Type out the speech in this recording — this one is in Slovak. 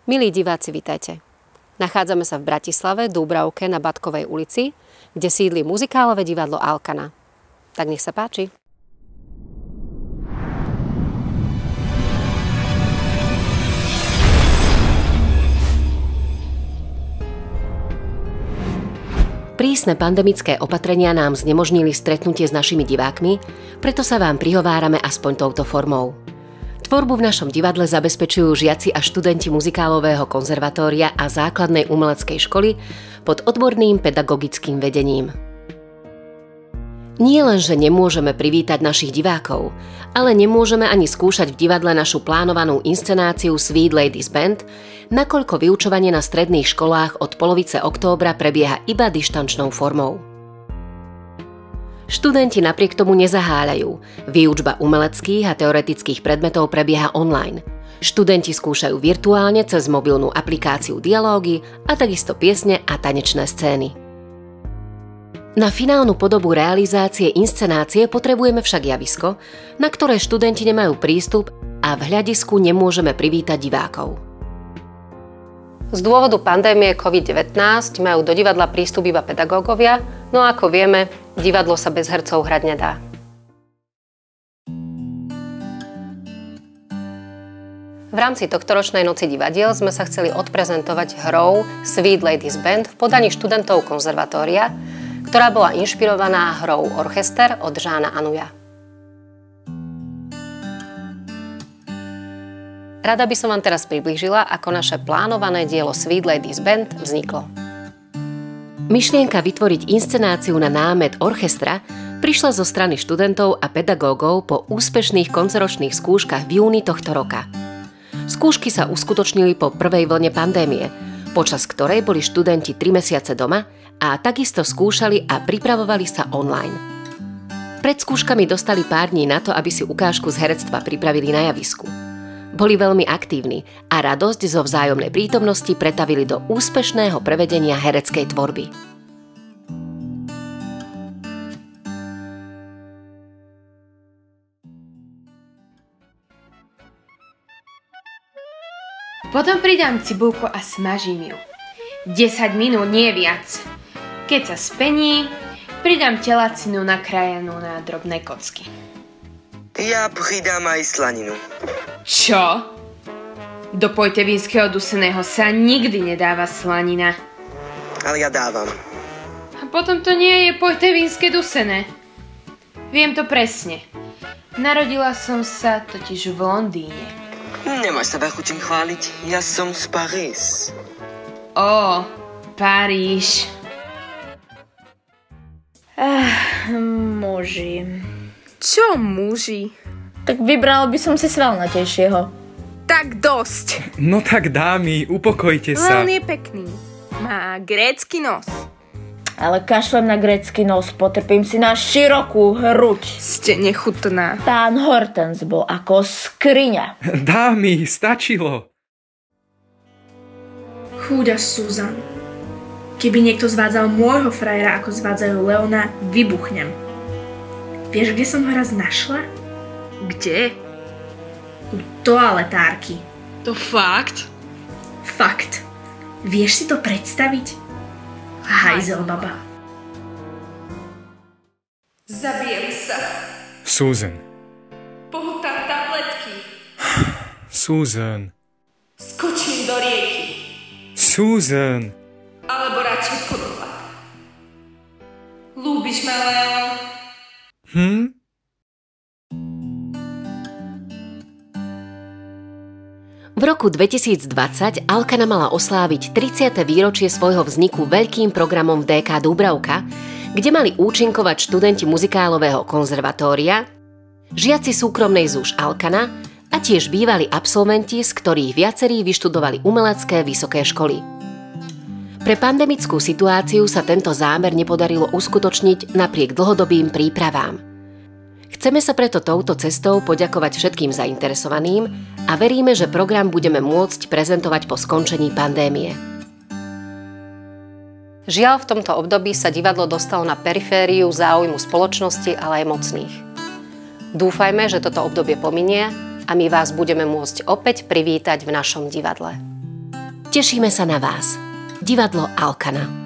Milí diváci, vitajte. Nachádzame sa v Bratislave, Dúbravke na Batkovej ulici, kde sídli muzikálové divadlo Alkana. Tak nech sa páči. Prísne pandemické opatrenia nám znemožnili stretnutie s našimi divákmi, preto sa vám prihovárame aspoň touto formou. Tvorbu v našom divadle zabezpečujú žiaci a študenti muzikálového konzervatória a základnej umeleckej školy pod odborným pedagogickým vedením. Nie len, že nemôžeme privítať našich divákov, ale nemôžeme ani skúšať v divadle našu plánovanú inscenáciu Sweet Ladies Band, nakoľko vyučovanie na stredných školách od polovice októbra prebieha iba dištančnou formou. Študenti napriek tomu nezaháľajú. Výučba umeleckých a teoretických predmetov prebieha online. Študenti skúšajú virtuálne cez mobilnú aplikáciu dialógy a takisto piesne a tanečné scény. Na finálnu podobu realizácie inscenácie potrebujeme však javisko, na ktoré študenti nemajú prístup a v hľadisku nemôžeme privítať divákov. Z dôvodu pandémie COVID-19 majú do divadla prístup iba pedagógovia, no ako vieme, divadlo sa bez hercov hrať nedá. V rámci tohtoročnej noci divadiel sme sa chceli odprezentovať hrou Sweet Ladies Band v podaní študentov konzervatória, ktorá bola inšpirovaná hrou Orchester od Jeana Anouilha. Rada by som vám teraz priblížila, ako naše plánované dielo Sweet Ladies Band vzniklo. Myšlienka vytvoriť inscenáciu na námet orchestra prišla zo strany študentov a pedagógov po úspešných koncoročných skúškach v júni tohto roka. Skúšky sa uskutočnili po prvej vlne pandémie, počas ktorej boli študenti 3 mesiace doma a takisto skúšali a pripravovali sa online. Pred skúškami dostali pár dní na to, aby si ukážku z herectva pripravili na javisku. Boli veľmi aktívni a radosť zo vzájomnej prítomnosti pretavili do úspešného prevedenia hereckej tvorby. Potom pridám cibulku a smažím ju. 10 minút, nie viac. Keď sa spení, pridám telacinu nakrájanú na drobné kocky. Ja pridám aj slaninu. Čo? Do pojtevinského duseného sa nikdy nedáva slanina. Ale ja dávam. A potom to nie je pojtevinské dusené. Viem to presne. Narodila som sa totiž v Londýne. Nemáš sa veľkú čím chváliť. Ja som z Paris. Ó, Paríž. Muži. Čo muži? Tak vybral by som si svalnatejšieho. Tak dosť. No tak dámy, upokojte sa. On je pekný. Má grécky nos. Ale kašlem na grécky nos, potrpím si na širokú hruď. Ste nechutná. Pán Hortenz bol ako skriňa. Dámy, stačilo. Chúďa Susan. Keby niekto zvádzal môjho frajera, ako zvádzajú Leona, vybuchnem. Vieš, kde som ho raz našla? Kde? U toaletárky. To fakt? Fakt. Vieš si to predstaviť? Hajzelbaba. Zabijem sa. Susan. Pohutám tabletky. Susan. Skočím do rieky. Susan. Alebo radšej podľa. Ľúbiš ma, Leon? V roku 2020 Alkana mala osláviť 30. výročie svojho vzniku veľkým programom v DK Dúbravka, kde mali účinkovať študenti muzikálového konzervatória, žiaci súkromnej ZUŠ Alkana a tiež bývalí absolventi, z ktorých viacerí vyštudovali umelecké vysoké školy. Pre pandemickú situáciu sa tento zámer nepodarilo uskutočniť napriek dlhodobým prípravám. Chceme sa preto touto cestou poďakovať všetkým zainteresovaným a veríme, že program budeme môcť prezentovať po skončení pandémie. Žiaľ, v tomto období sa divadlo dostalo na perifériu záujmu spoločnosti, ale aj mocných. Dúfajme, že toto obdobie pominie a my vás budeme môcť opäť privítať v našom divadle. Tešíme sa na vás. Divadlo Alkana.